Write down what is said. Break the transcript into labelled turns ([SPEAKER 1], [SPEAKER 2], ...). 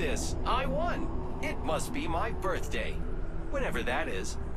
[SPEAKER 1] this! I won! It must be my birthday. Whenever that is.